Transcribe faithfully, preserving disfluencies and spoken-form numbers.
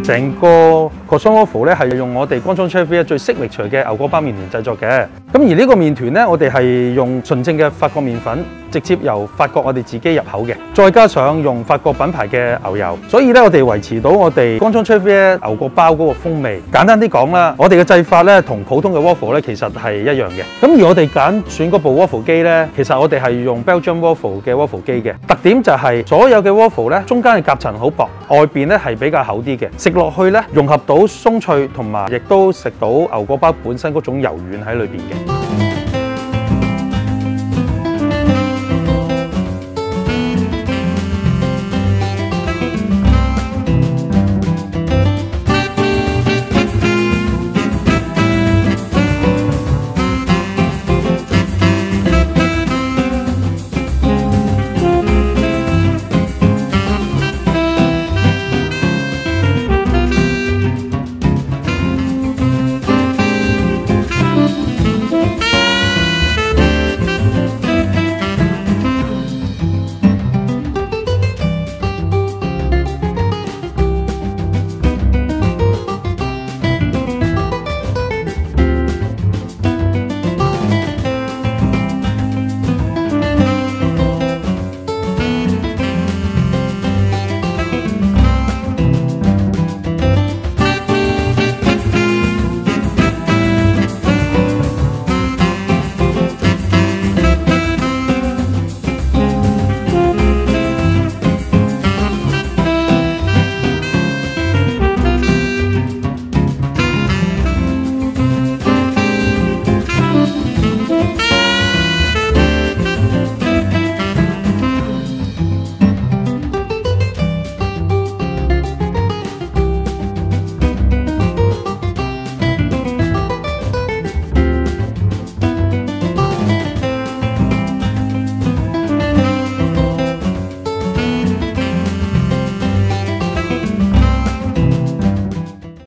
成個 croissant waffle 咧係用我哋乾倉 Chef 最 signature 嘅牛角包麵團製作嘅。咁而呢個麵團咧，我哋係用純正嘅法國麵粉，直接由法國我哋自己入口嘅，再加上用法國品牌嘅牛油，所以咧我哋維持到我哋乾倉 Chef 牛角包嗰個風味。簡單啲講啦，我哋嘅製法咧同普通嘅 waffle 咧其實係一樣嘅。咁而我哋揀選嗰部 waffle 機咧，其實我哋係用 Belgian waffle 嘅 waffle 機嘅。特點就係所有嘅 waffle 咧，中間嘅夾層好薄，外邊咧係比較厚啲嘅，食落去咧融合到鬆脆，同埋亦都食到牛角包本身嗰種柔軟喺裏邊嘅。